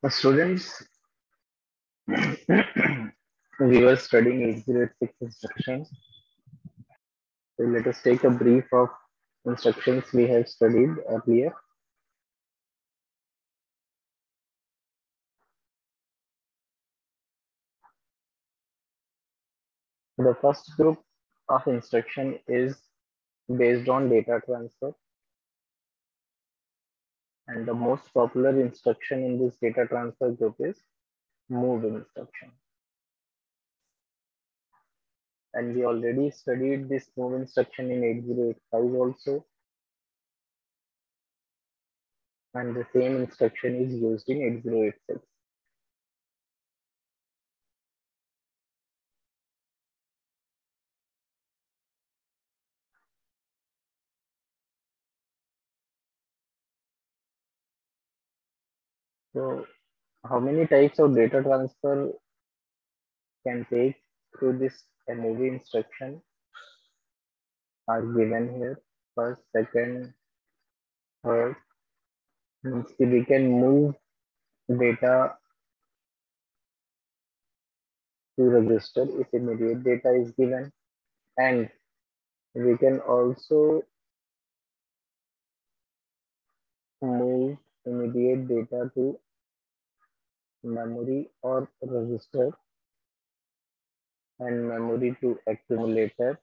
Students, we were studying 806 instructions. So let us take a brief of instructions we have studied earlier. The first group of instruction is based on data transfer, and the most popular instruction in this data transfer group is move instruction. And we already studied this move instruction in 8085 also, and the same instruction is used in 8086. So how many types of data transfer can take through this move instruction are given here? First, second, third. Means we can move data to register if immediate data is given, and we can also move immediate data to memory or register and memory to accumulator.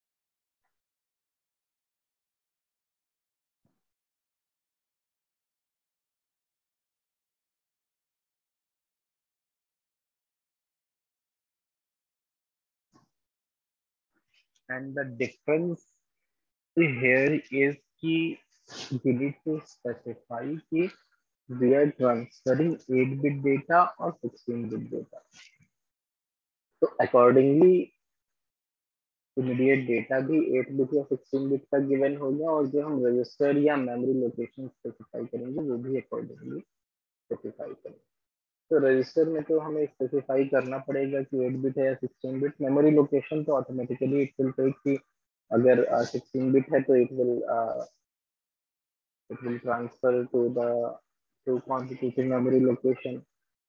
And the difference here is कि we need to specify कि we are transferring 8-bit data or 16-bit data. So accordingly immediate data भी 8 bit या 16 bit का given होगा, और जो हम register या मेमोरी लोकेशन स्पेसिफाई करेंगे वो भी अकॉर्डिंगली स्पेसिफाई करेंगे. तो रजिस्टर में तो हमें स्पेसिफाई करना पड़ेगा कि 8 बिट है या 16 बिट. मेमोरी लोकेशन तो ऑटोमेटिकली इट विल टेक कि अगर 16 बिट है तो it will transfer to the quantitative memory location,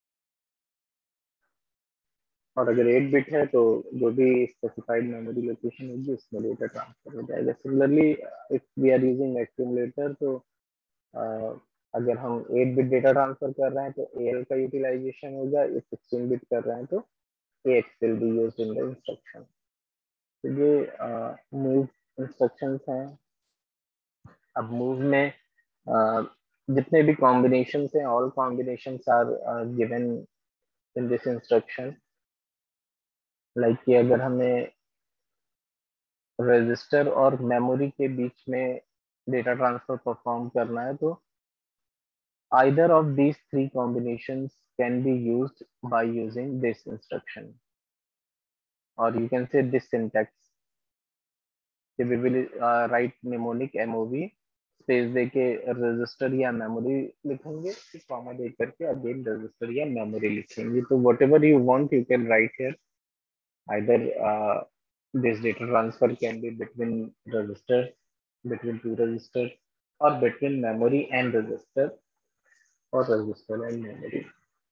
और अगर 8 बिट है तो जो भी स्पेसिफाइड मेमोरी लोकेशन होगी उसमें डेटा ट्रांसफर हो जाएगा. Similarly if we are using accumulator, तो अगर हम 8 बिट डेटा ट्रांसफर कर रहे हैं तो AL का यूटिलाइजेशन होगा. इफ 16 बिट कर रहे हैं तो AX will be used in the instruction. तो ये मूव इंस्ट्रक्शंस हैं. अब मूव में जितने भी कॉम्बिनेशंस हैं, all combinations are given in this instruction. Like कि अगर हमें रजिस्टर और मेमोरी के बीच में डेटा ट्रांसफर परफॉर्म करना है तो either of these three combinations can be used by using this instruction, or you can say this syntax. We will write mnemonic MOV space देके रजिस्टर या मेमोरी लिखेंगे, फिर कॉमा दे करके अगेन रजिस्टर या memory लिखेंगे. तो whatever you want you can write here. Either this data transfer can be between registers, between two registers, or between memory and register, or register and memory.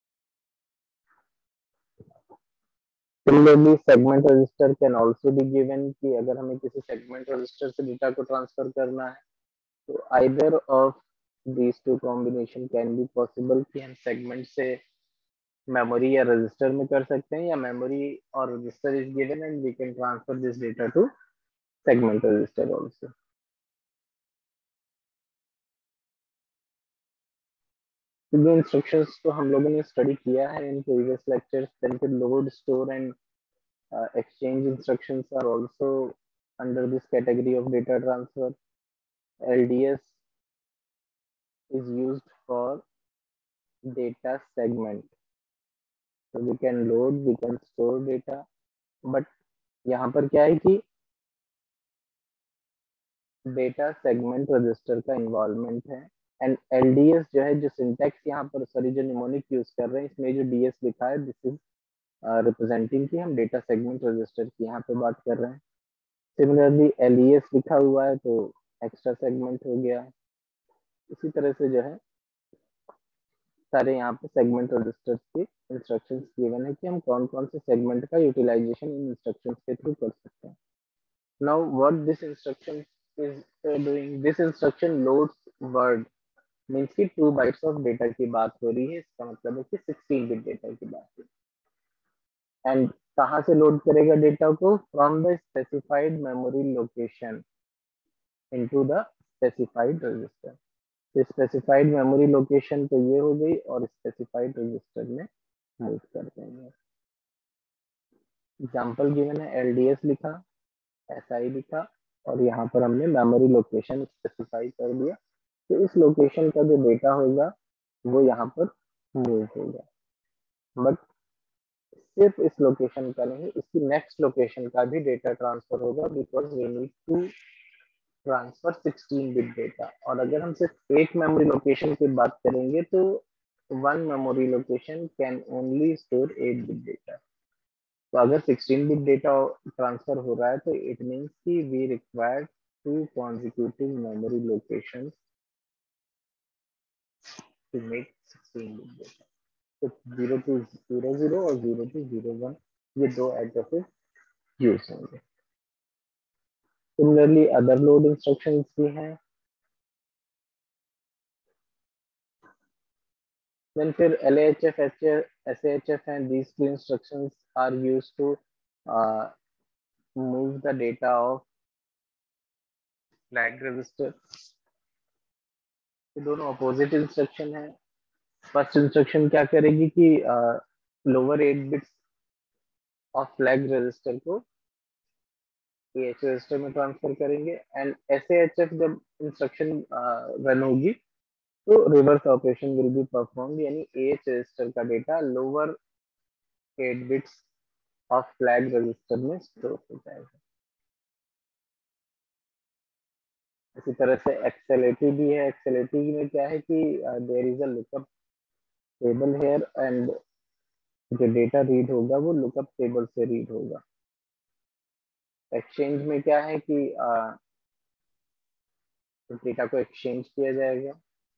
Similarly, segment register can also be given कि अगर हमें किसी segment register से data को transfer करना है तो either of these two combination can be possible कि हम segment से मेमोरी या रजिस्टर में कर सकते हैं, या मेमोरी और register is given and we can transfer this data to segment register also. जो इंस्ट्रक्शंस तो हम लोगों ने स्टडी किया है इन प्रीवियस लेक्चर्स, देन फिर load, store and exchange instructions are also under this category of data transfer. LDS is used for data segment, so we can load, we can store data, but यहाँ पर क्या है कि data segment register का involvement है. And LDS जो है, जो सिंटैक्स यहाँ पर सॉरी जो निमोनिक यूज कर रहे हैं, इसमें जो DS लिखा है दिस इज रिप्रेजेंटिंग कि हम डेटा सेगमेंट रजिस्टर की यहाँ पे बात कर रहे हैं. सिमिलरली LES लिखा हुआ है तो एक्स्ट्रा सेगमेंट हो गया. इसी तरह से जो है सारे यहाँ पे सेगमेंट रजिस्टर्स की इंस्ट्रक्शंस गिवन है कि हम कौन कौन से सेगमेंट का यूटिलाइजेशन इन इंस्ट्रक्शंस के थ्रू कर सकते हैं. Now what this instruction is doing, this instruction loads word, means की 2 बाइट्स ऑफ डेटा की बात हो रही है. इसका मतलब है कि 16 बिट डेटा की बात है. एंड कहाँ से लोड करेगा डेटा को? From the specified memory location into the specified register. Specified memory location तो ये हो गई और स्पेसिफाइड रजिस्टर में मूव कर देंगे. एग्जाम्पल गिवन है, एलडीएस लिखा, एसआई लिखा और यहाँ पर हमने मेमोरी लोकेशन स्पेसिफाई कर दिया. तो इस लोकेशन का जो डेटा होगा वो यहाँ पर मूव होगा. बट सिर्फ इस लोकेशन का नहीं, इसकी नेक्स्ट लोकेशन का भी डेटा ट्रांसफर होगा, because we need to transfer 16 bit data. और अगर हम सिर्फ एक मेमोरी लोकेशन की बात करेंगे तो one memory location can only store 8 bit data. तो अगर 16 बिट डेटा ट्रांसफर हो रहा है तो इट मीन्स कि we require 2 consecutive memory locations to make 16 bit data. तो 0200 और 0201 ये दो एड्रेसेस यूज होंगे. सिमिलरली अदर लोड इंस्ट्रक्शंस भी हैं. Then फिर LHF, SHF and these two instructions are used to move the data of flag register. ये दोनों अपोजिट इंस्ट्रक्शन है. फर्स्ट इंस्ट्रक्शन क्या करेगी कि lower 8 bits of flag register को AH रजिस्टर में ट्रांसफर करेंगे. एंड SHF जब इंस्ट्रक्शन रन होगी तो reverse operation will be perform, यानी AH रजिस्टर का data lower 8 bits of flag register में स्टोर हो जाएगा. इसी तरह से एक्सेलेटी भी है. एक्सेलेटी में क्या है कि there is a lookup table here and जो डेटा रीड होगा वो लुकअप टेबल से रीड होगा. एक्सचेंज में क्या है कि डेटा को एक्सचेंज किया जाएगा.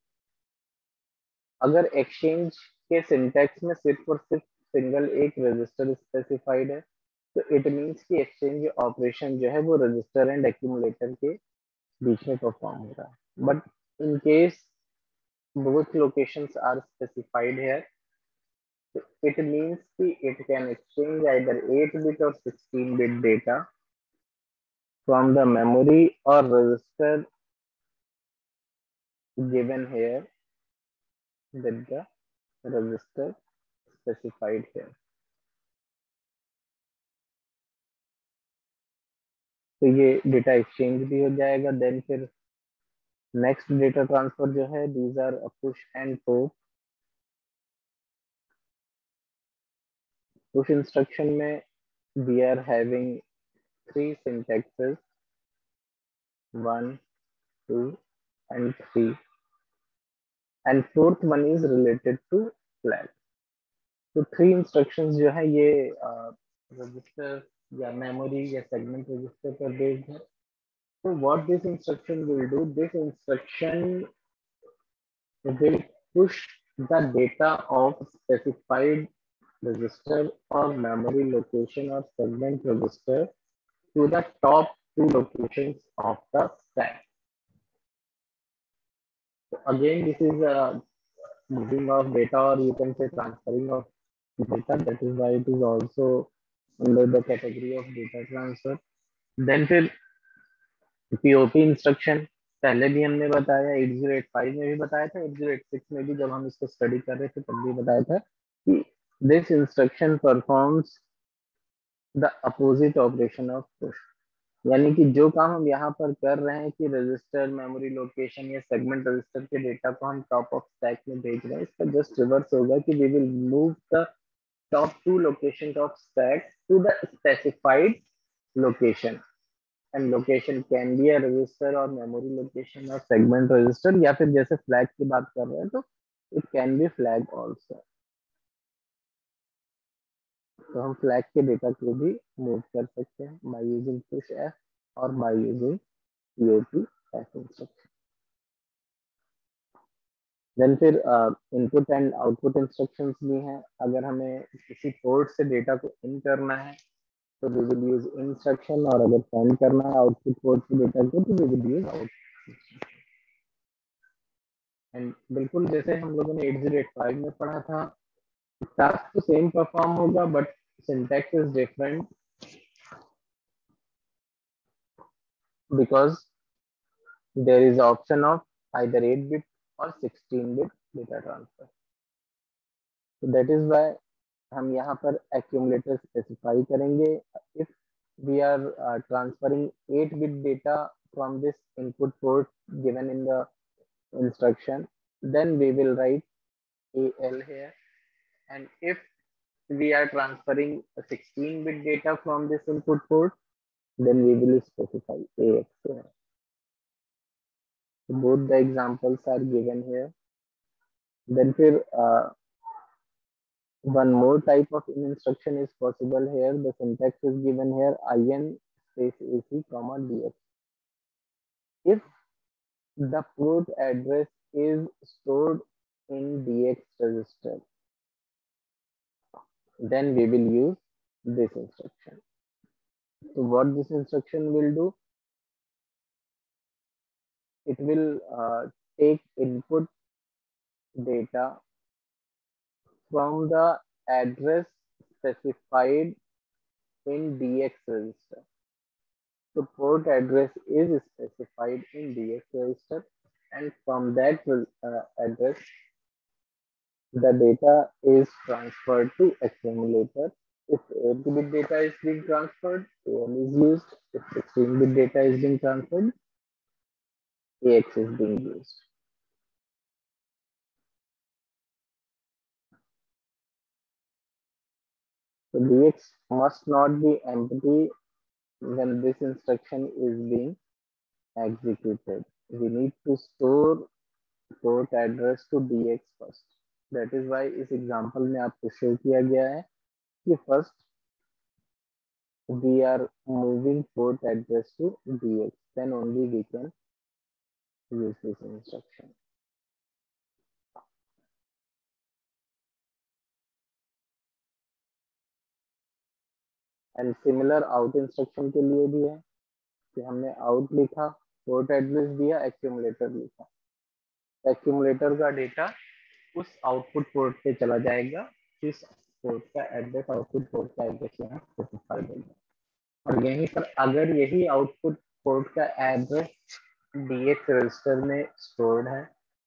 अगर एक्सचेंज के सिंटैक्स में सिर्फ और सिर्फ सिंगल एक रजिस्टर स्पेसिफाइड है तो इट मीन्स कि एक्सचेंज ऑपरेशन जो है वो रजिस्टर एंड एक्यूमुलेटर के बीच में परफॉर्म हो रहा है. But in case both locations are specified here, it means it can exchange either 8 bit or 16 bit data from the memory or register given here with the register specified here. तो ये data exchange भी हो जाएगा. Then फिर next data transfer जो है, these are push and pop. Push instruction में we are having 3 syntaxes, 1, 2 and 3, and fourth one is related to flag. तो 3 इंस्ट्रक्शंस जो है ये रजिस्टर या मेमोरी या सेगमेंट रजिस्टर पर बेस्ड है. तो what this instruction will do, this instruction will push the data of specified register or memory location or segment register to the top 2 locations of the stack. So again, this is a moving of data, or you can say transferring of data. That is why it is also under the category of data transfer. Then फिर P O P instruction पहले भी हमने बताया, 8085 में भी बताया था, 8086 में भी जब हम इसको स्टडी कर रहे थे तब भी बताया था कि this instruction performs the opposite operation of push. यानी कि जो काम हम यहाँ पर कर रहे हैं कि रजिस्टर, मेमोरी लोकेशन या सेगमेंट रजिस्टर के डेटा को हम टॉप ऑफ स्टैक में भेज रहे हैं, इसका जस्ट रिवर्स होगा कि we will move the top 2 locations of stack to the specified location. And location can be a register or memory location or segment register, या फिर जैसे flag की बात कर रहे हैं तो it can be flag also. तो हम flag के डेटा को भी मूव कर सकते हैं by using push f और by using pop f instruction. Then फिर इनपुट एंड आउटपुट इंस्ट्रक्शंस भी हैं। अगर हमें किसी पोर्ट से डेटा को इन करना है तो वी विल यूज इंस्ट्रक्शन, और अगर सेंड करना है आउटपुट पोर्ट से डेटा को तो we will use out. And बिल्कुल जैसे हम लोगों ने 8085 में पढ़ा था, टास्क तो सेम परफॉर्म होगा but syntax is different, because there is option of either 8-bit or 16-bit data transfer. So that is why हम यहाँ पर accumulator specify करेंगे. If we are transferring 8-bit data from this input port given in the instruction, then we will write AL here. And if we are transferring a 16-bit data from this input port, then we will specify AX here. So both the examples are given here. Then फिर one more type of instruction is possible here. The syntax is given here: IN space AC comma DX. If the port address is stored in DX register, then we will use this instruction. So what this instruction will do, it will take input data from the address specified in DX register. So port address is specified in DX register, and from that address, the data is transferred to accumulator. If 8-bit data is being transferred, AL is used. If 16-bit data is being transferred, AX is being used. So DX must not be empty when this instruction is being executed. We need to store port address to DX first. That is why इस example में आपको show किया गया है कि first we are moving port address to DX, then only we can use this instruction. And similar out instruction के लिए भी है कि हमने out लिखा, port address दिया, accumulator लिखा, accumulator का डेटा उस आउटपुट पोर्ट पे चला जाएगा जिस पोर्ट का एड्रेस आउटपुट पोर्ट का एड्रेस यहाँ स्पेसिफाई होगा, और यहीं पर अगर यही आउटपुट पोर्ट का एड्रेस DX रजिस्टर में स्टोर्ड है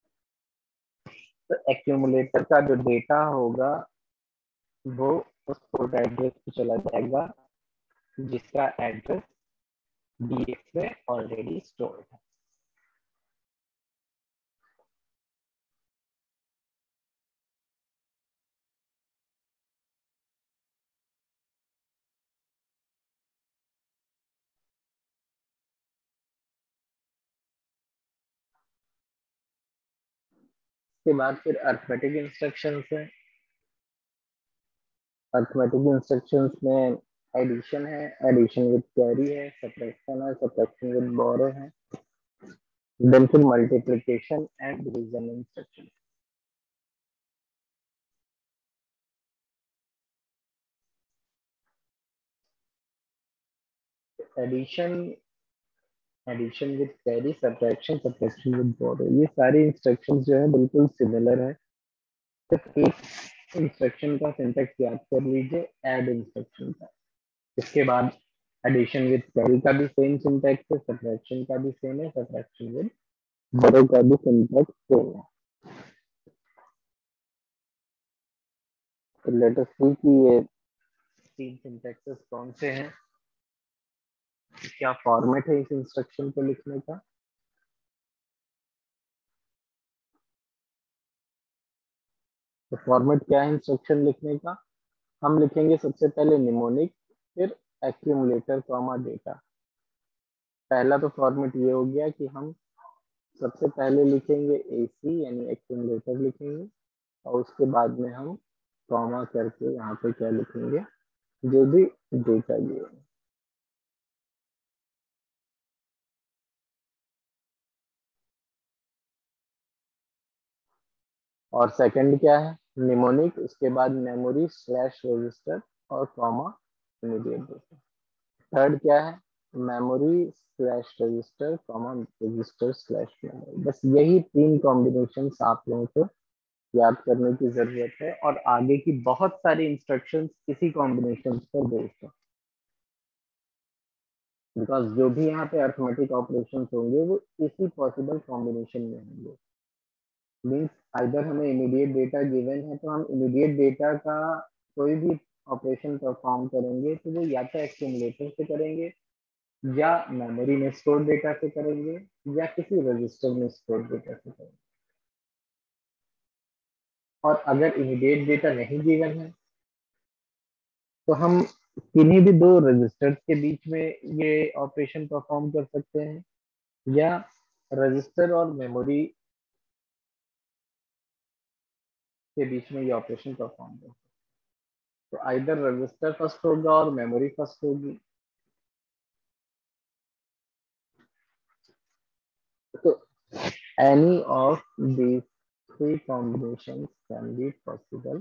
तो एक्यूमुलेटर का जो डेटा होगा वो उस पोर्ट एड्रेस पे चला जाएगा जिसका एड्रेस DX में ऑलरेडी स्टोर्ड है. इसके बाद फिर अर्थमेटिक इंस्ट्रक्शंस है. अर्थमेटिक इंस्ट्रक्शंस में एडिशन है, एडिशन विद कैरी है, सब्ट्रैक्शन है, सब्ट्रैक्शन विद बोरो है, देन फिर multiplication and division instruction. Addition with carry, subtraction with borrow, ये सारे इंस्ट्रक्शंस जो है बिल्कुल सिमिलर है. सिर्फ एक इंस्ट्रक्शन का सिंटैक्स याद कर लीजिए, ऐड इंस्ट्रक्शन का. इसके बाद एडिशन विद कैरी का भी सेम सिंटैक्स है, सब्ट्रैक्शन का भी सेम है, सब्ट्रैक्शन विद बोरो का भी सिंटैक्स सेम है. तो लेट अस सी कि ये तीन सिंटैक्सेस कौन से हैं, क्या फॉर्मेट है इस इंस्ट्रक्शन को लिखने का. तो फॉर्मेट क्या है इंस्ट्रक्शन लिखने का, हम लिखेंगे सबसे पहले निमोनिक, फिर एक्यूमुलेटर कॉमा डेटा. पहला तो फॉर्मेट ये हो गया कि हम सबसे पहले लिखेंगे AC यानी एक्यूमुलेटर लिखेंगे, और उसके बाद में हम कॉमा करके यहाँ पे क्या लिखेंगे, जो भी डेटा दिए. और सेकंड क्या है, निमोनिक, उसके बाद मेमोरी स्लैश रजिस्टर और कॉमा इमीडिएट डेटा। थर्ड क्या है, memory slash register comma register slash memory. बस यही तीन कॉम्बिनेशन आप लोगों को याद करने की जरूरत है, और आगे की बहुत सारी इंस्ट्रक्शंस इसी कॉम्बिनेशन पर बेस्ड है। बिकॉज जो भी यहाँ पे अर्थमेटिक ऑपरेशंस होंगे वो इसी पॉसिबल कॉम्बिनेशन में होंगे। मीन्स आइदर हमें इमीडिएट डेटा गिवन है तो हम इमीडिएट डेटा का कोई भी ऑपरेशन परफॉर्म करेंगे तो वो या तो एक्यूमुलेटर से करेंगे, या मेमोरी में स्टोर डेटा से करेंगे, या किसी रजिस्टर में स्टोर डेटा से करेंगे। और अगर इमीडिएट डेटा नहीं गिवन है तो हम किन्हीं भी दो रजिस्टर्स के बीच में ये ऑपरेशन परफॉर्म कर सकते हैं, या रजिस्टर और मेमोरी के बीच में ये ऑपरेशन परफॉर्म कर सकते हैं। तो आइदर रजिस्टर फर्स्ट होगा और मेमोरी फर्स्ट होगी। तो any of these three combinations can be possible।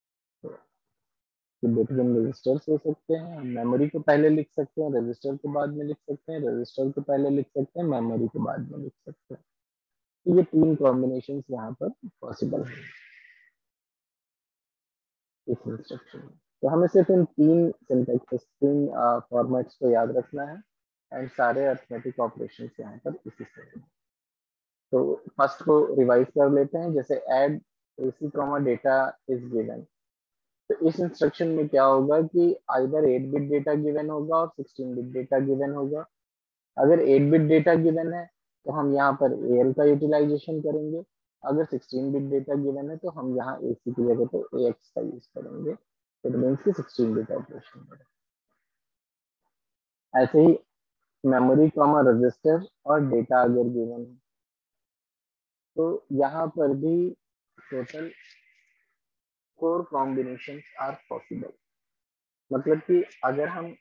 तो बिटवीन रजिस्टर्स हो सकते हैं, मेमोरी को पहले लिख सकते हैं, रजिस्टर को बाद में लिख सकते हैं, रजिस्टर को पहले लिख सकते हैं, मेमोरी को बाद में लिख सकते हैं। तो ये तीन कॉम्बिनेशन यहाँ पर पॉसिबल है इस इंस्ट्रक्शन में। तो हमें सिर्फ इन तीन सिंटैक्स, तीन फॉर्मेट्स को याद रखना है, एंड सारे अर्थमेटिक ऑपरेशन यहाँ पर इसी से। तो फर्स्ट को रिवाइज कर लेते हैं। जैसे add AC comma data is given, तो इस इंस्ट्रक्शन में क्या होगा कि आइदर 8 बिट डेटा गिवन होगा और 16 बिट डेटा गिवन होगा। अगर 8 बिट डेटा गिवन है तो हम यहाँ पर एल का यूटिलाइजेशन करेंगे। अगर 16 बिट डेटा गिवन है तो हम यहाँ एसी की जगह पे एक्स का यूज करेंगे। इट मीन्स की 16 बिट ऑपरेशन। ऐसे ही मेमोरी कॉमा रजिस्टर और डेटा अगर गिवन है तो यहाँ पर भी टोटल 4 कॉम्बिनेशंस आर पॉसिबल। मतलब कि अगर हम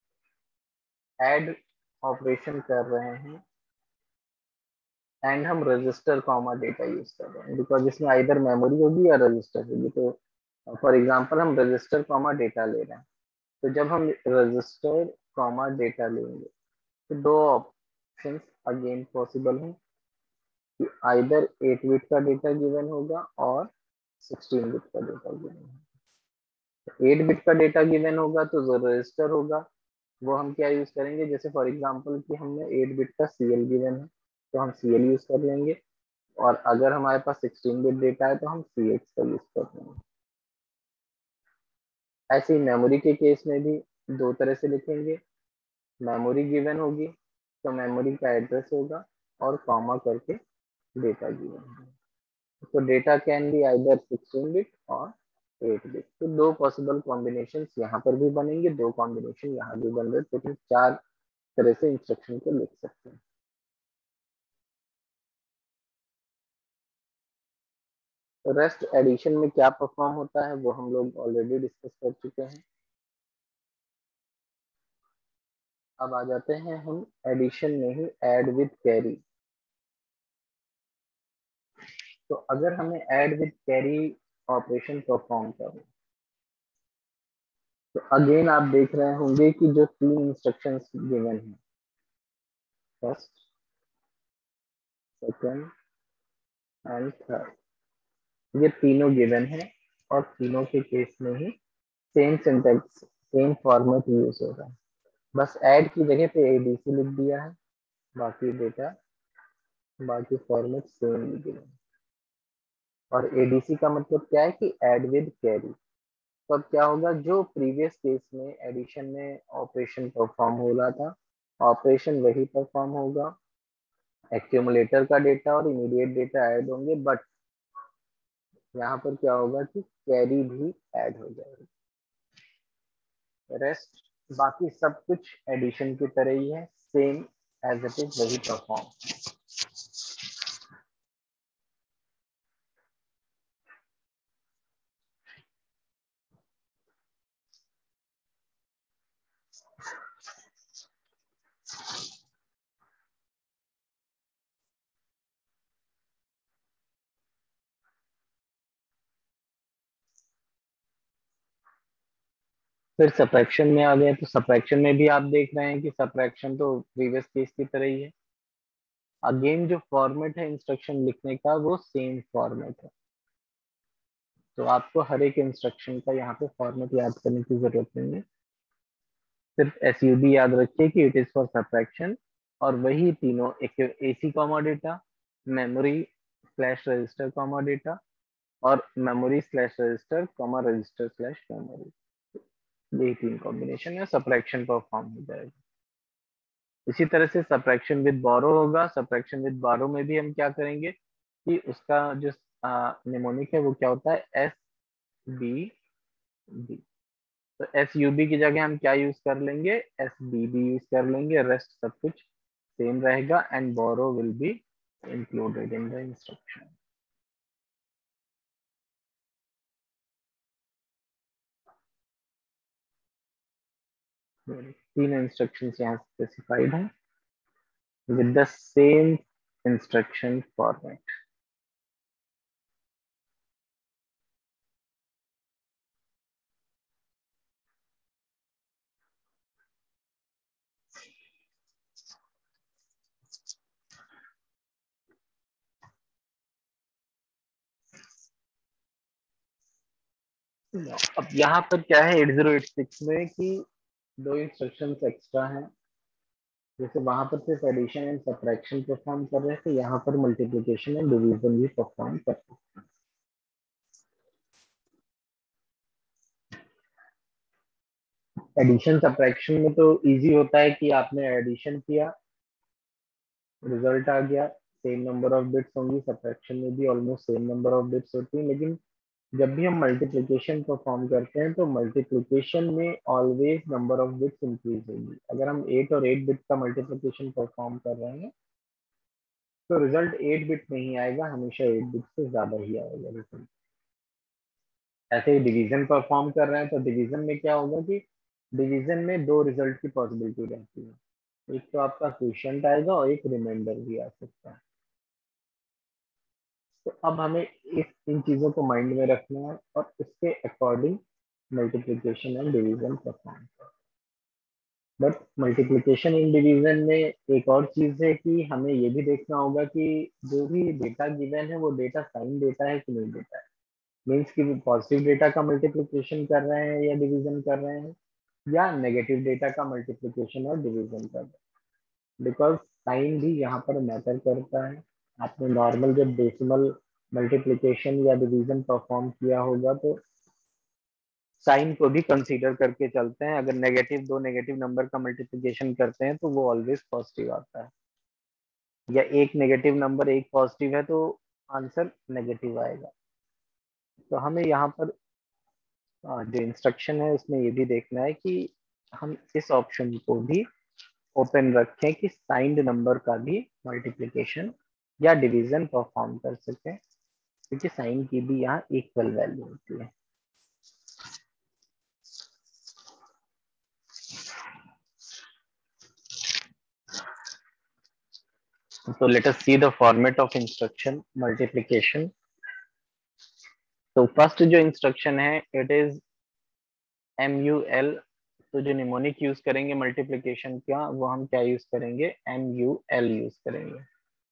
ऐड ऑपरेशन कर रहे हैं एंड हम रजिस्टर कॉमा डेटा यूज कर रहे हैं, बिकॉज इसमें आइदर मेमोरी होगी या रजिस्टर होगी। तो फॉर एग्जांपल हम रजिस्टर कॉमा डेटा ले रहे हैं, तो जब हम रजिस्टर कॉमा डेटा लेंगे तो दो ऑप्शंस अगेन पॉसिबल हैं कि आइदर 8 बिट का डेटा गिवन होगा और 16 बिट का डेटा गिवन होगा। 8 बिट का डेटा गिवन होगा तो जो रजिस्टर होगा वो हम क्या यूज करेंगे, जैसे फॉर एग्जांपल कि हमने 8 बिट का सीएल गिवन है तो हम सीएल यूज कर लेंगे, और अगर हमारे पास 16 बिट डेटा है तो हम सीएक्स का यूज कर लेंगे। ऐसे ही मेमोरी के केस में भी दो तरह से लिखेंगे। मेमोरी गिवन होगी तो मेमोरी का एड्रेस होगा और कॉमा करके डेटा गिवन होगा। तो data can be either 16 bit और 8 बिट। तो दो पॉसिबल कॉम्बिनेशन यहाँ पर भी बनेंगे, दो कॉम्बिनेशन यहाँ भी बन रहे, तो 4 तरह से इंस्ट्रक्शन को लिख सकते हैं। तो रेस्ट एडिशन में क्या परफॉर्म होता है वो हम लोग ऑलरेडी डिस्कस कर चुके हैं। अब आ जाते हैं हम एडिशन में ही ऐड विद कैरी। तो अगर हमें add with carry operation perform करना, तो अगेन आप देख रहे होंगे कि जो तीन इंस्ट्रक्शंस गिवन है, फर्स्ट, सेकंड एंड थर्ड, ये तीनों गिवन है, और तीनों के केस में ही same syntax, same format use हो रहा है। बस ऐड की जगह पे एडीसी लिख दिया है, बाकी डेटा, बाकी फॉर्मेट सेम गिवन है। और एडीसी का मतलब क्या है कि ऐड विद कैरी। तो अब क्या होगा, जो प्रीवियस केस में एडिशन में ऑपरेशन परफॉर्म हो रहा था, ऑपरेशन वही परफॉर्म होगा। एक्यूमुलेटर का डेटा और इमीडिएट डेटा ऐड होंगे, बट यहाँ पर क्या होगा कि कैरी भी ऐड हो जाएगी। रेस्ट बाकी सब कुछ एडिशन की तरह ही है, सेम एज इट इज वही परफॉर्म। फिर सब्ट्रैक्शन में आ गए, तो सब्ट्रैक्शन में भी आप देख रहे हैं कि सब्ट्रैक्शन तो प्रीवियस केस की तरह ही है। अगेन जो फॉर्मेट है इंस्ट्रक्शन लिखने का वो सेम फॉर्मेट है, तो आपको हर एक इंस्ट्रक्शन का यहाँ पे फॉर्मेट याद करने की जरूरत नहीं है। सिर्फ एसयूबी याद रखिए कि इट इज फॉर सब्ट्रैक्शन, और वही तीनों एक AC comma data, memory slash register comma data, और memory slash register comma register slash memory, यही तीन कॉम्बिनेशन है, सब्ट्रैक्शन परफॉर्म हो जाएगा। इसी तरह से सब्ट्रैक्शन विद बोरो होगा। सब्ट्रैक्शन विद बोरो में भी हम क्या करेंगे कि उसका जो निमोनिक है वो क्या होता है, एस बी बी। तो एस यू बी की जगह हम क्या यूज कर लेंगे, एस बी बी यूज कर लेंगे, रेस्ट सब कुछ सेम रहेगा, and borrow will be included in the instruction. तीन इंस्ट्रक्शंस यहाँ स्पेसिफाइड हैं with the same instruction format. अब यहाँ पर क्या है 8086 में कि दो इंस्ट्रक्शंस एक्स्ट्रा हैं। जैसे वहां पर सिर्फ एडिशन एंड सब्ट्रैक्शन परफॉर्म कर रहे थे, यहाँ पर मल्टीप्लिकेशन एंड डिवीजन भी परफॉर्म कर रहे हैं। एडिशन सब्ट्रैक्शन में तो इजी होता है कि आपने एडिशन किया, रिजल्ट आ गया, सेम नंबर ऑफ बिट्स होंगी। सब्ट्रैक्शन में भी almost same number of bits होती है, लेकिन जब भी हम मल्टीप्लिकेशन परफॉर्म करते हैं तो मल्टीप्लिकेशन में always number of bits increase होगी। अगर हम 8 और 8 बिट का मल्टीप्लिकेशन परफॉर्म कर रहे हैं तो रिजल्ट 8 बिट नहीं आएगा, हमेशा 8 बिट से ज्यादा ही आएगा रिजल्ट। ऐसे ही डिवीजन परफॉर्म कर रहे हैं तो डिवीजन में क्या होगा कि डिवीजन में दो रिजल्ट की पॉसिबिलिटी रहती है, एक तो आपका क्वोशिएंट आएगा और एक रिमाइंडर भी आ सकता है। तो अब हमें इस इन चीजों को माइंड में रखना है और इसके according multiplication and division perform करना। बट मल्टीप्लिकेशन इन डिवीजन में एक और चीज है कि हमें ये भी देखना होगा कि जो भी डेटा गिवन है वो डेटा साइन डेटा है कि नहीं डेटा है। मीन्स कि पॉजिटिव डेटा का मल्टीप्लिकेशन कर रहे हैं या डिवीजन कर रहे हैं, या नेगेटिव डेटा का मल्टीप्लिकेशन और डिवीजन कर रहे हैं। बिकॉज साइन भी यहाँ पर मैटर करता है। आपने नॉर्मल जब डेसिमल मल्टीप्लिकेशन या डिवीजन परफॉर्म किया होगा तो साइन को भी कंसीडर करके चलते हैं। अगर नेगेटिव दो नेगेटिव नंबर का मल्टीप्लिकेशन करते हैं तो वो ऑलवेज पॉजिटिव आता है, या एक नेगेटिव नंबर एक पॉजिटिव है तो आंसर नेगेटिव आएगा। तो हमें यहाँ पर जो इंस्ट्रक्शन है उसमें ये भी देखना है कि हम इस ऑप्शन को भी ओपन रखें कि साइंड नंबर का भी मल्टीप्लिकेशन या डिवीजन परफॉर्म कर सकें, क्योंकि साइन की भी यहाँ इक्वल वैल्यू होती है। So let us see the format of instruction multiplication. तो फर्स्ट जो इंस्ट्रक्शन है इट इज MUL। तो जो निमोनिक यूज करेंगे मल्टीप्लिकेशन का वो हम क्या यूज करेंगे, MUL यूज करेंगे।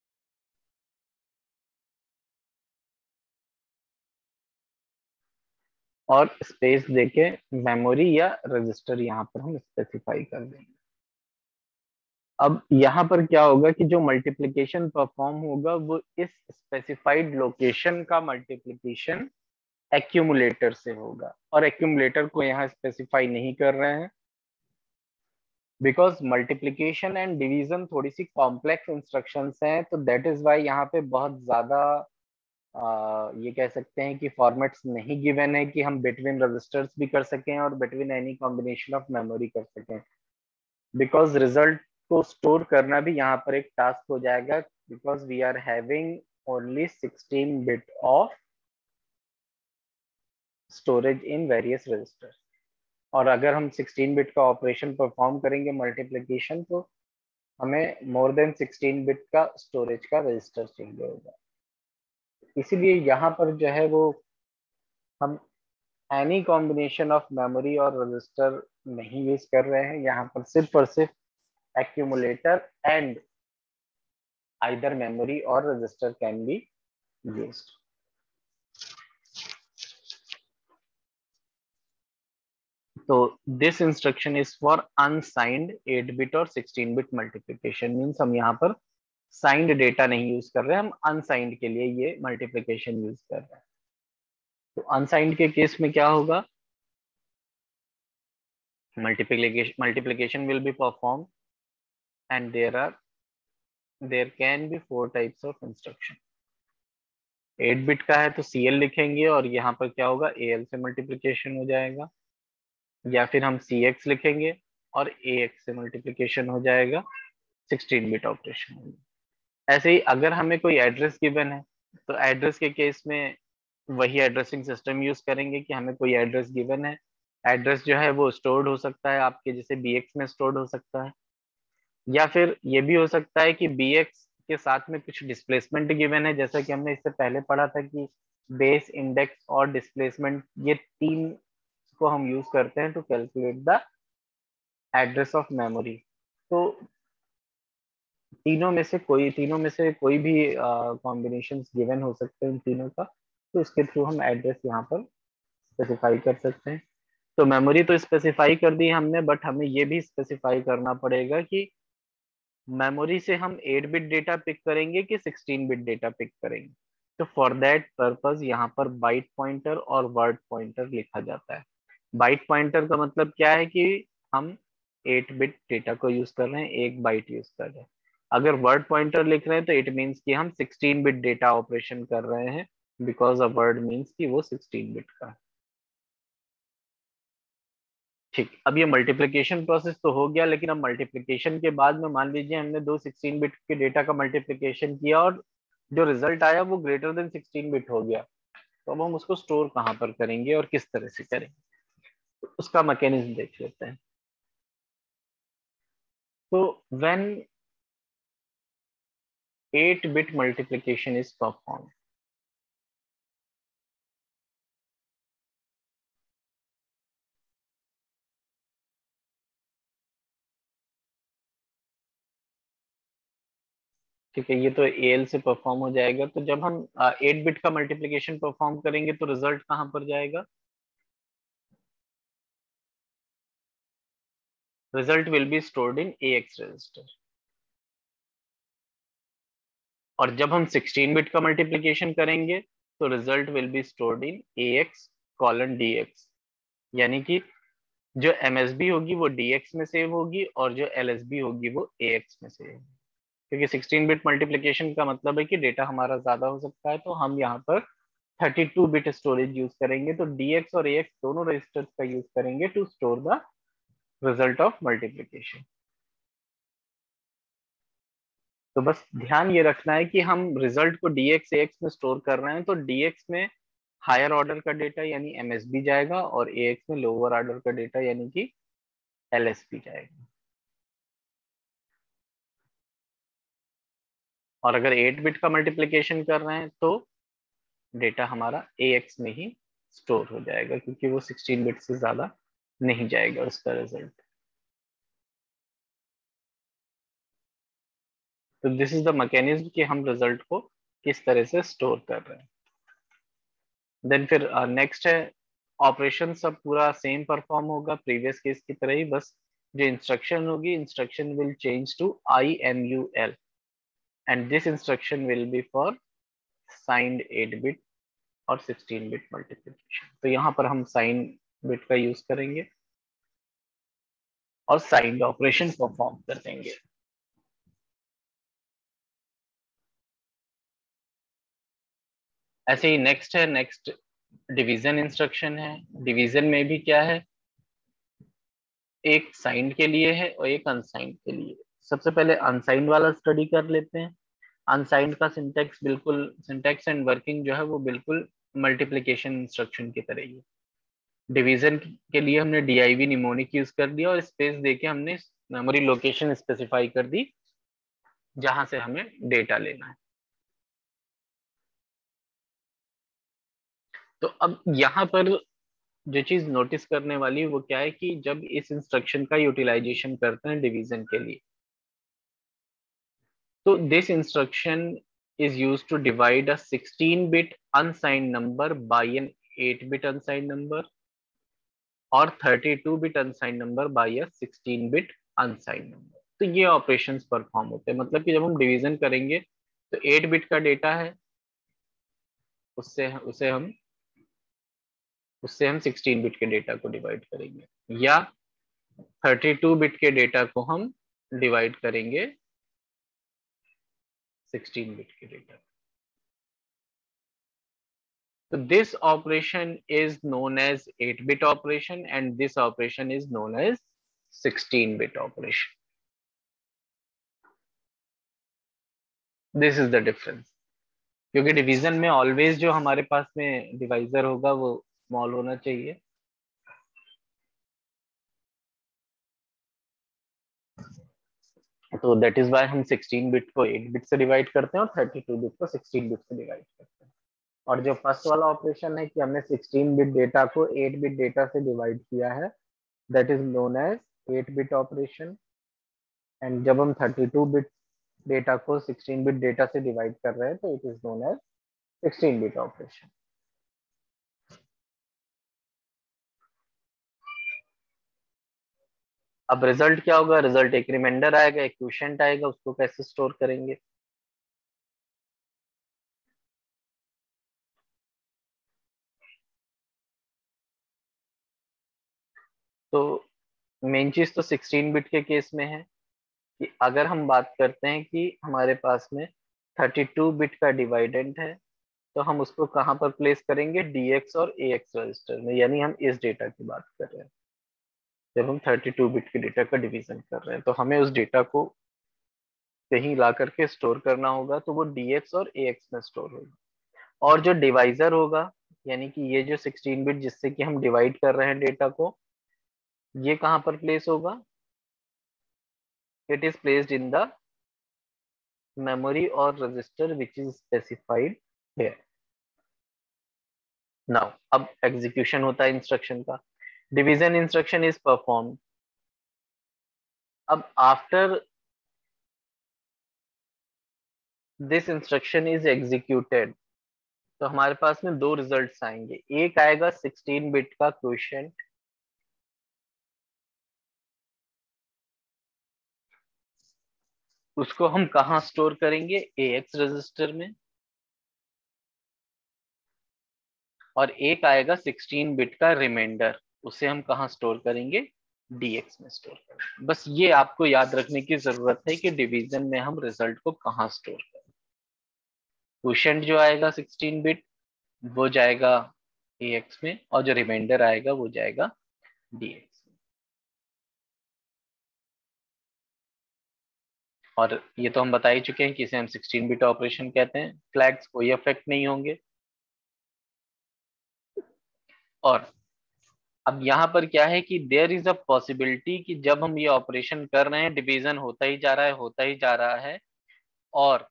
और स्पेस देके मेमोरी या रजिस्टर यहाँ पर हम स्पेसिफाई कर देंगे। अब यहाँ पर क्या होगा कि जो मल्टीप्लिकेशन परफॉर्म होगा वो इस स्पेसिफाइड लोकेशन का मल्टीप्लिकेशन एक्यूमुलेटर से होगा, और एक्यूमुलेटर को यहाँ स्पेसिफाई नहीं कर रहे हैं बिकॉज मल्टीप्लिकेशन एंड डिवीजन थोड़ी सी कॉम्प्लेक्स इंस्ट्रक्शंस हैं। तो दैट इज वाई यहाँ पे बहुत ज्यादा ये कह सकते हैं कि फॉर्मेट्स नहीं गिवन है कि हम बिटवीन रजिस्टर्स भी कर सकें और between any combination of memory कर सकें। बिकॉज रिजल्ट को स्टोर करना भी यहाँ पर एक टास्क हो जाएगा, because we are having only 16 bit of storage in various registers. और अगर हम 16 बिट का ऑपरेशन परफॉर्म करेंगे मल्टीप्लिकेशन तो हमें मोर देन 16 बिट का स्टोरेज का रजिस्टर चाहिए होगा। इसीलिए यहाँ पर जो है वो हम एनी कॉम्बिनेशन ऑफ मेमोरी और रजिस्टर नहीं यूज कर रहे हैं, यहाँ पर सिर्फ और सिर्फ एक्यूमुलेटर एंड आइदर मेमोरी और रजिस्टर कैन बी यूज्ड। तो this instruction is for unsigned 8 bit और 16 बिट मल्टीप्लीकेशन। मीन्स हम यहाँ पर साइंड डेटा नहीं यूज कर रहे हैं, हम अनसाइंड के लिए ये मल्टीप्लीकेशन यूज कर रहे हैं। तो अनसाइंड के केस में क्या होगा, multiplication will be performed and there can be 4 types of instruction। 8 bit का है तो CL लिखेंगे और यहाँ पर क्या होगा, AL से मल्टीप्लीकेशन हो जाएगा, या फिर हम CX लिखेंगे और AX से मल्टीप्लीकेशन हो जाएगा, 16 बिट ऑपरेशन होगा। ऐसे ही अगर हमें कोई एड्रेस गिवन है तो एड्रेस के केस में वही एड्रेसिंग सिस्टम यूज करेंगे कि हमें कोई एड्रेस गिवन है। एड्रेस जो है वो स्टोर्ड हो सकता है आपके जैसे BX में स्टोर्ड हो सकता है, या फिर ये भी हो सकता है कि BX के साथ में कुछ डिस्प्लेसमेंट गिवन है, जैसा कि हमने इससे पहले पढ़ा था कि बेस, इंडेक्स और डिस्प्लेसमेंट, ये तीन को हम यूज करते हैं to calculate the address of memory. तो तीनों में से कोई भी कॉम्बिनेशन गिवन हो सकते हैं इन तीनों का, तो इसके थ्रू हम एड्रेस यहाँ पर स्पेसिफाई कर सकते हैं। तो मेमोरी तो स्पेसिफाई कर दी हमने, बट हमें ये भी स्पेसिफाई करना पड़ेगा कि मेमोरी से हम 8 बिट डेटा पिक करेंगे कि 16 बिट डेटा पिक करेंगे। तो फॉर दैट पर्पस यहाँ पर बाइट पॉइंटर और वर्ड पॉइंटर लिखा जाता है। बाइट पॉइंटर का मतलब क्या है कि हम 8 बिट डेटा को यूज कर रहे हैं, एक बाइट यूज कर रहे हैं। अगर वर्ड पॉइंटर लिख रहे हैं तो इट मीन्स कि हम 16 बिट डेटा ऑपरेशन कर रहे हैं, बिकॉज अ वर्ड मीन्स कि वो 16 बिट का है। ठीक, अब ये मल्टीप्लिकेशन प्रोसेस तो हो गया, लेकिन अब मल्टीप्लिकेशन के बाद में मान लीजिए हमने दो 16 बिट के डेटा का मल्टीप्लिकेशन किया और जो रिजल्ट आया वो ग्रेटर देन 16 बिट हो गया, तो अब हम उसको स्टोर कहाँ पर करेंगे और किस तरह से करेंगे, तो उसका मैकेनिज्म देख लेते हैं। तो when 8 bit multiplication is perform, ठीक है, ये तो AL से परफॉर्म हो जाएगा। तो जब हम 8 बिट का मल्टीप्लिकेशन परफॉर्म करेंगे तो रिजल्ट कहाँ पर जाएगा, result will be stored in AX register. और जब हम 16 बिट का मल्टीप्लिकेशन करेंगे तो result will be stored in AX colon DX, यानी कि जो MSB होगी वो DX में सेव होगी और जो LSB होगी वो AX में सेव होगी। क्योंकि 16 बिट मल्टीप्लिकेशन का मतलब है कि डेटा हमारा ज्यादा हो सकता है, तो हम यहाँ पर 32 बिट स्टोरेज यूज करेंगे। तो DX और AX दोनों रजिस्टर्स का यूज करेंगे to store the result of multiplication. तो बस ध्यान ये रखना है कि हम रिजल्ट को DX AX में स्टोर कर रहे हैं, तो DX में हायर ऑर्डर का डेटा यानी MSB जाएगा और AX में लोअर ऑर्डर का डेटा यानी कि LSB जाएगा। और अगर 8 बिट का मल्टीप्लिकेशन कर रहे हैं तो डेटा हमारा AX में ही स्टोर हो जाएगा, क्योंकि वो 16 बिट से ज्यादा नहीं जाएगा उसका रिजल्ट। तो दिस इज द मैकेनिज्म कि हम रिजल्ट को किस तरह से स्टोर कर रहे हैं। देन फिर नेक्स्ट है ऑपरेशन, सब पूरा सेम परफॉर्म होगा प्रीवियस केस की तरह ही, बस जो इंस्ट्रक्शन होगी, instruction will change to IMUL and this instruction will be for signed 8 bit और 16 बिट मल्टीप्लिकेशन। तो यहाँ पर हम साइन बिट का यूज करेंगे और साइंड ऑपरेशन परफॉर्म कर देंगे। ऐसे ही नेक्स्ट है, नेक्स्ट डिवीजन इंस्ट्रक्शन है। डिवीजन में भी क्या है, एक साइंड के लिए है और एक अनसाइंड के लिए। सबसे पहले अनसाइंड वाला स्टडी कर लेते हैं। अनसाइंड का सिंटेक्स बिल्कुल, सिंटेक्स एंड वर्किंग जो है वो बिल्कुल मल्टीप्लिकेशन इंस्ट्रक्शन की तरह ही है। डिवीजन के लिए हमने DIV निमोनिक यूज कर दिया और स्पेस देके हमने मेमोरी लोकेशन स्पेसिफाई कर दी जहां से हमें डेटा लेना है। तो अब यहाँ पर जो चीज नोटिस करने वाली वो क्या है कि जब इस इंस्ट्रक्शन का यूटिलाइजेशन करते हैं डिवीजन के लिए, तो this instruction is used to divide a 16-bit unsigned number by an 8-bit unsigned number और 32-bit unsigned number by a 16-bit unsigned number। तो ये ऑपरेशंस परफॉर्म होते हैं, मतलब कि जब हम डिवीजन करेंगे तो 8 बिट का डेटा है, उससे उसे हम उससे हम 16 बिट के डेटा को डिवाइड करेंगे, या 32 बिट के डेटा को हम डिवाइड करेंगे 16 बिट के data. So this operation is known as 8-bit operation and this operation is known as 16-bit operation. This is the difference. क्योंकि डिवीजन में ऑलवेज जो हमारे पास में डिवाइजर होगा वो स्मॉल होना चाहिए, तो दैट इज वाई हम 16 बिट को 8 बिट से डिवाइड करते हैं और 32 बिट को 16 बिट से डिवाइड करते हैं। और जो फर्स्ट वाला ऑपरेशन है कि हमने 16 बिट डेटा को 8 बिट डेटा से डिवाइड किया है, that is known as 8 bit operation. And जब हम 32 बिट डेटा को 16 बिट डेटा से डिवाइड कर रहे हैं तो it is known as 16 bit operation. अब रिजल्ट क्या होगा? रिजल्ट एक रिमाइंडर आएगा, एक क्वोशिएंट आएगा, उसको कैसे स्टोर करेंगे? तो मेन चीज तो 16 बिट के केस में है कि अगर हम बात करते हैं कि हमारे पास में 32 बिट का डिवाइडेंट है, तो हम उसको कहाँ पर प्लेस करेंगे? डीएक्स और एएक्स रजिस्टर में, यानी हम इस डेटा की बात कर रहे हैं। जब हम 32 बिट के डेटा का डिवीजन कर रहे हैं तो हमें उस डेटा को कहीं ला करके स्टोर करना होगा, तो वो डीएक्स और एएक्स में स्टोर होगा। और जो डिवाइजर होगा, यानी कि ये जो 16 बिट जिससे कि हम डिवाइड कर रहे हैं डेटा को, ये कहाँ पर प्लेस होगा? It is placed in the memory और register which is specified here. Now अब एग्जीक्यूशन होता है इंस्ट्रक्शन का। Division instruction is perform. अब after this instruction is executed, तो हमारे पास में दो रिजल्ट्स आएंगे। एक आएगा 16 बिट का क्वोशिएंट, उसको हम कहाँ स्टोर करेंगे? एएक्स रजिस्टर में। और एक आएगा 16 बिट का रिमाइंडर, उसे हम कहाँ स्टोर करेंगे? डीएक्स में स्टोर करेंगे। बस ये आपको याद रखने की जरूरत है कि डिवीजन में हम रिजल्ट को कहाँ स्टोर करें। क्वोशिएंट जो आएगा 16 बिट वो जाएगा एएक्स में, और जो रिमाइंडर आएगा वो जाएगा डीएक्स में। और ये तो हम बता ही चुके हैं कि इसे हम 16 बिट ऑपरेशन कहते हैं। फ्लैग्स कोई अफेक्ट नहीं होंगे। और अब यहाँ पर क्या है कि देयर इज अ पॉसिबिलिटी कि जब हम ये ऑपरेशन कर रहे हैं डिवीजन होता ही जा रहा है, होता ही जा रहा है, और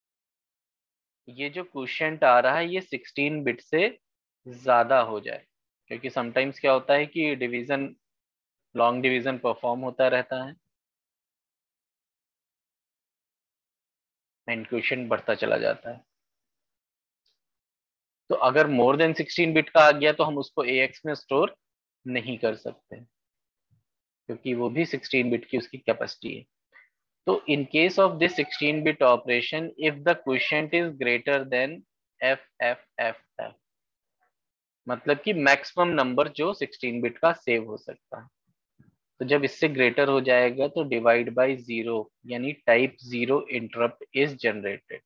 ये जो क्वोशिएंट आ रहा है ये 16 बिट से ज्यादा हो जाए। क्योंकि समटाइम्स क्या होता है कि डिवीजन, लॉन्ग डिवीजन परफॉर्म होता रहता है एंड क्वोशिएंट बढ़ता चला जाता है। तो अगर मोर देन 16 बिट का आ गया तो हम उसको एएक्स में स्टोर नहीं कर सकते, क्योंकि वो भी 16 बिट की उसकी कैपेसिटी है। तो in case of this 16 bit operation, if the quotient is greater than F F F F, मतलब कि मैक्सिमम नंबर जो 16 बिट का सेव हो सकता है, तो जब इससे ग्रेटर हो जाएगा तो डिवाइड बाय जीरो, यानी type zero interrupt is generated.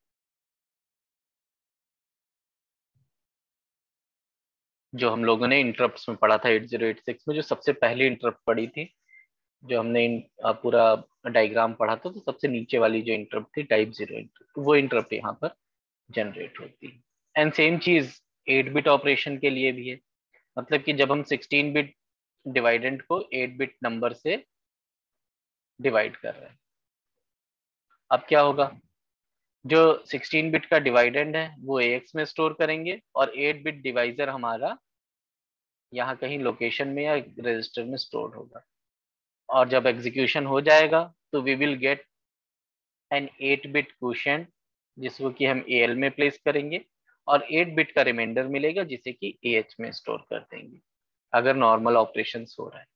जो हम लोगों ने इंटरप्ट्स में पढ़ा था 8086 में, जो सबसे पहली इंटरप्ट पढ़ी थी, जो हमने पूरा डायग्राम पढ़ा था, तो सबसे नीचे वाली जो इंटरप्ट थी टाइप जीरो इंटरप्ट, वो इंटरप्ट यहाँ पर जनरेट होती है। एंड सेम चीज 8 बिट ऑपरेशन के लिए भी है। मतलब कि जब हम 16 बिट डिवाइडेंट को 8 बिट नंबर से डिवाइड कर रहे हैं, अब क्या होगा? जो 16 बिट का डिवाइडेंड है वो एएक्स में स्टोर करेंगे, और 8 बिट डिवाइजर हमारा यहाँ कहीं लोकेशन में या रजिस्टर में स्टोर होगा। और जब एग्जीक्यूशन हो जाएगा तो we will get an 8 bit quotient जिसको कि हम AL में प्लेस करेंगे, और 8 बिट का रिमाइंडर मिलेगा जिसे कि AH में स्टोर कर देंगे अगर नॉर्मल ऑपरेशंस हो रहा है।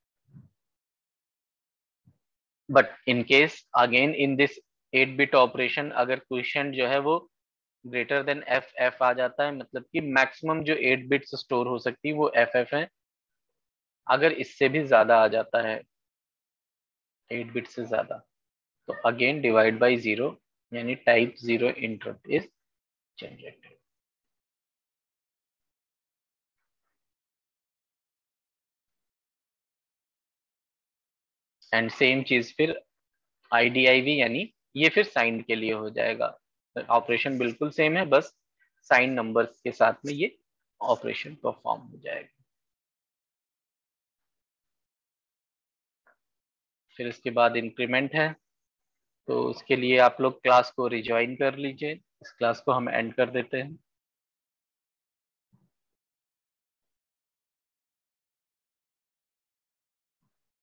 But in case again in this 8 bit operation अगर क्वोशिएंट जो है वो ग्रेटर देन FF आ जाता है, मतलब कि मैक्सिमम जो 8 बिट्स स्टोर हो सकती है वो FF है। अगर इससे भी ज्यादा आ जाता है 8 बिट से ज्यादा, तो अगेन डिवाइड बाई 0, यानी type 0 interrupt is generated. And same चीज फिर IDIV, यानी ये फिर साइन के लिए हो जाएगा। ऑपरेशन बिल्कुल सेम है, बस साइन नंबर्स के साथ में ये ऑपरेशन परफॉर्म हो जाएगा। फिर इसके बाद इंक्रीमेंट है, तो उसके लिए आप लोग क्लास को रिज्वाइन कर लीजिए। इस क्लास को हम एंड कर देते हैं।